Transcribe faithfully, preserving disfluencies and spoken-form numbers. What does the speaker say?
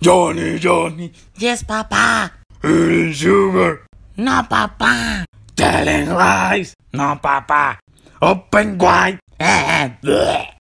Johnny, Johnny. Yes, Papa. Eating sugar. No, Papa. Telling lies. No, Papa. Open wide. Eh, bleh.